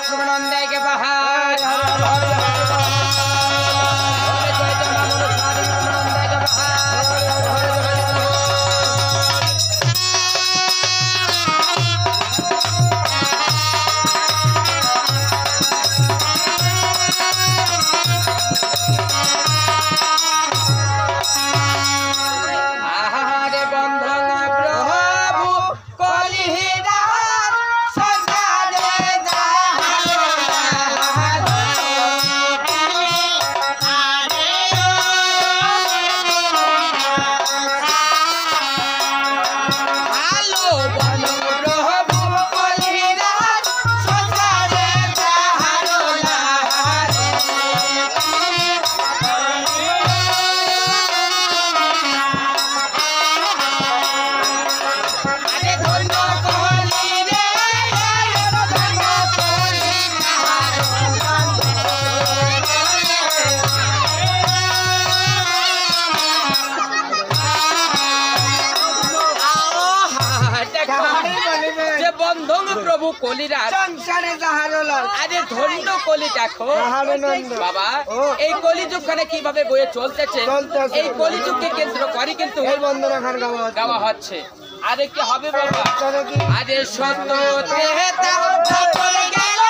शुभनंदे के बाहर কলিরা সংসারে জাহারল আরে ধন্য কলি দেখো বাবা এই কলিযুগখানে কিভাবে বয়ে চলতেছে এই কলিযুগকে কেন্দ্র করে কিন্তু এই বন্দনা খান গাওয়া হচ্ছে আরে কি হবে বাবা আরে সত্য তেতা চলে গেল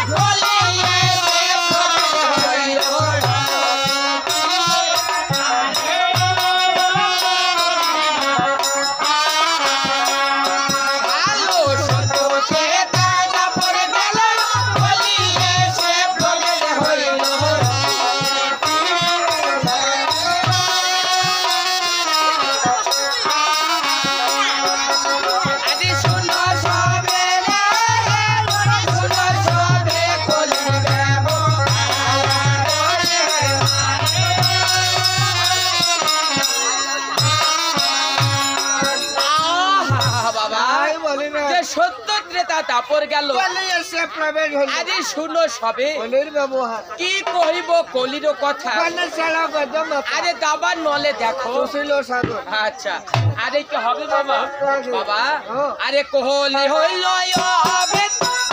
তাপর গেল আরে শুনো সবে কি কহিব কলির কথা আরে দাবার নলে দেখো আচ্ছা আরে কি হবে বাবা বাবা আরে কোহলি হইল হবে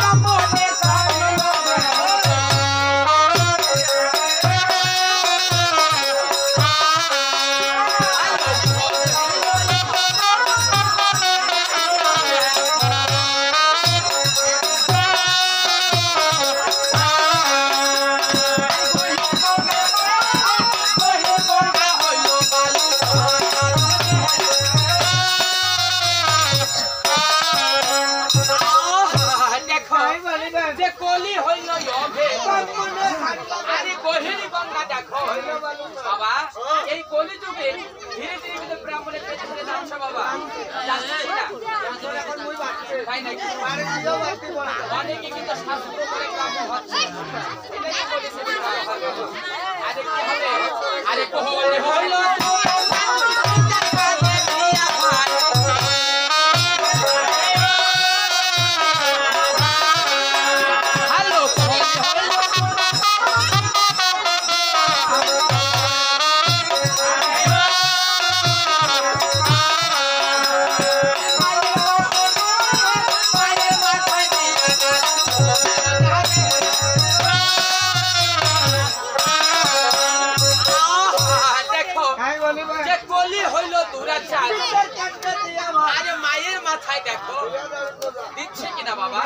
বাবা এই কলিযুগে ধীরে ধীরে ব্রাহ্মণের পেছনে নামছে বাবা অনেকে কিন্তু শাস্ত্র করে ব্রাহ্মণ হচ্ছে আরে কি হবে আরে কোহলি হইল মায়ের মাথায় দেখো দিচ্ছে কিনা বাবা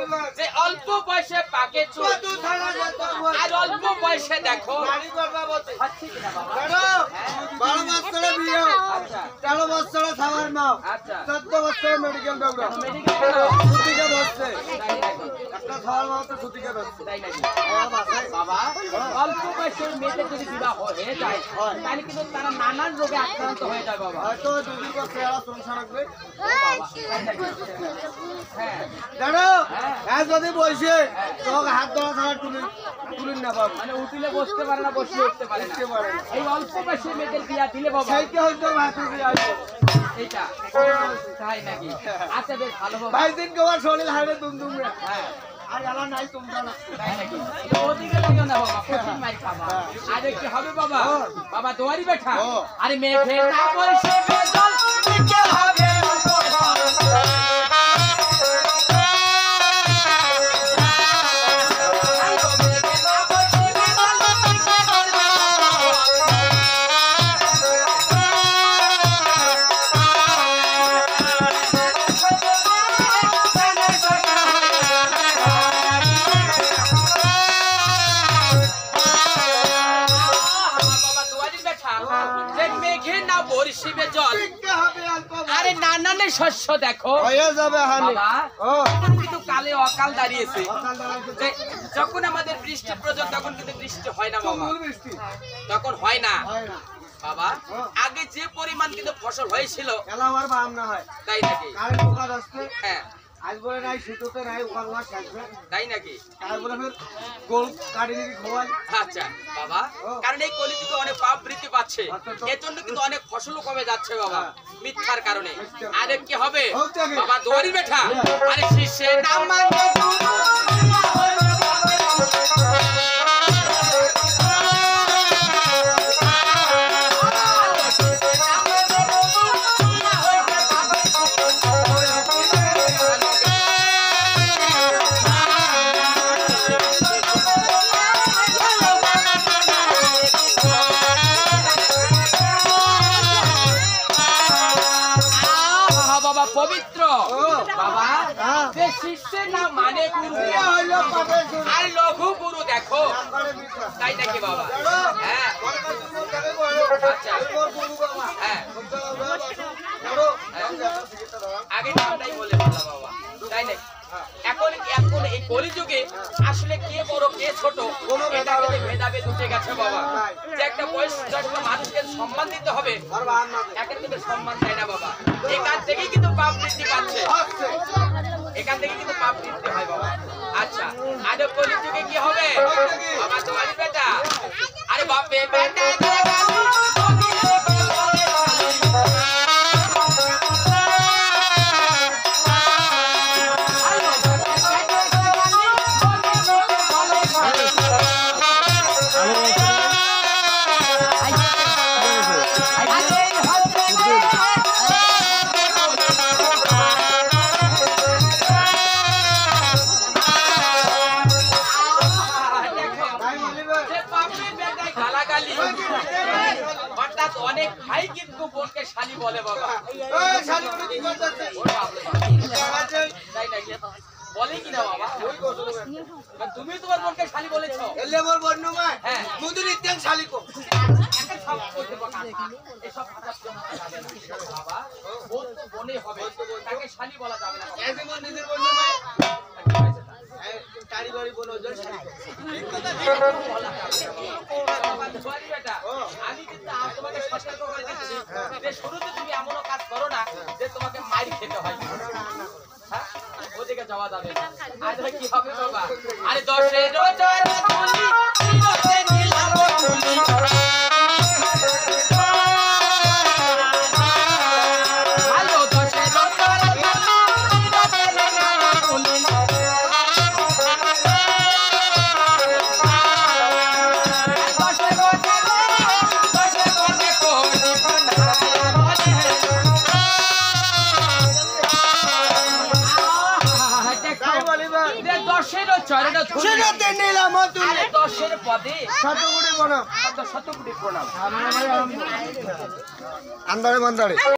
যে অল্প বয়সে পাকে চুল আর অল্প বয়সে দেখো 12 বছরে বিয়ে, 13 বছরে খাবার নাও, 14 বছরে মেডিকেল ডক্টর, ছুটিকে ধরছে একটা খাবার মাও তো ছুটিকে ধরছে। বাবা অল্প বয়সের মেয়েদের যদি বিবাহ হয়ে যায় তাহলে কিন্তু তারা নানান রোগে আক্রান্ত হয়ে যায় বাবা। হয়তো 2 বছর এরা সংসার রাখবে। হ্যাঁ জানো হ্যাঁ যদি বসে তোমাকে হাত ধরা ছাড়া তুলিন না বাবা, মানে উঠিলে বসতে পারে না, বসলে উঠতে পারে না। এই অল্প বয়সের মেয়েদের বিয়া দিলে বাবা সেইটা হয়তো মাথা দিয়ে আসবে এইটা তাই নাকি? আচ্ছা বেশ ভালো বাবা। 22 দিন তোমার শরীর হাড়ে দুমদুম রে। হ্যাঁ আর জ্বালা নাই তোমরা না। তাই নাকি? ওদিকে লাগিও না বাবা, প্রচুর মার খাবা। আরে কি হবে বাবা? বাবা দুয়ারি বেঠা। আরে মেঘে না বলছে বেদল কি হবে? আরে নানানে শস্য দেখো হয়ে যাবে হানি। কিন্তু কালে অকাল দাঁড়িয়েছে। যখন আমাদের বৃষ্টি প্রয়োজন তখন কিন্তু বৃষ্টি হয় না বাবা, তখন হয় না বাবা। আগে যে পরিমাণ কিন্তু ফসল হয়েছিল এলাবার বাম না হয় তাই নাকি? কারেন্ট পোকা আসছে হ্যাঁ আজ বলে নাই শীততে নাই ওখান ওখান থাকবে তাই নাকি? তাই বলে ফের গোল কাটি নিয়ে খোয়াই। আচ্ছা বাবা, কারণ এই কলিযুগে অনেক পাপ বৃদ্ধি পাচ্ছে, এর জন্য কিন্তু অনেক ফসলও কমে যাচ্ছে বাবা মিথ্যার কারণে। আরে কি হবে বাবা দুয়ারি বেঠা? আরে শিশে নাম মানে পবিত্র বাবা। যে শিষ্যের নাম মানে গুরু আর লঘু গুরু দেখো তাই নাকি বাবা? হ্যাঁ আচ্ছা হ্যাঁ আগে নামটাই বলে বলা বাবা তাই নাকি? এখন এখন এই কলিযুগে আসলে কে বড় কে ছোট এটা কিন্তু ভেদাভেদ উঠে গেছে বাবা। যে একটা বয়স্ক মানুষকে সম্মান দিতে হবে, একের কিন্তু সম্মান দেয় না বাবা। এখান থেকেই কিন্তু পাপ বৃদ্ধি পাচ্ছে, এখান থেকে কিন্তু পাপ বৃদ্ধি হয় বাবা। আচ্ছা আরে কলিযুগে কি হবে বাবা? তোমার বেটা আরে বাপে বেটা অর্থাৎ অনেক ভাই কিন্তু বোনকে শালি বলে বাবা। তাই নাকি? বলে কিনা বাবা? তুমি তোমার বোনকে শালি বলেছো? হ্যাঁ মুদুর ইত্যাং শালিকো বাবা বোন তো বোনই হবে, তাকে শালি বলা যাবে না। নিজের তারি বাড়ি বলো আমি কিন্তু তোমাকে সতর্ক করে দিচ্ছি যে শুরুতে তুমি এমনও কাজ করো না যে তোমাকে মারি খেতে হয়। হ্যাঁ ওদিকে যাওয়া যাবে না। আজ কি হবে বাবা? আরে 10 রোজার তুলি চিরতে নিলাম তুলি ভালো 10 রোজার তুলি চিরতে নিলাম তুলি দশের পদে শতকোটি প্রণাম। শতকোটি প্রণাম। আন্দারে বান্দারে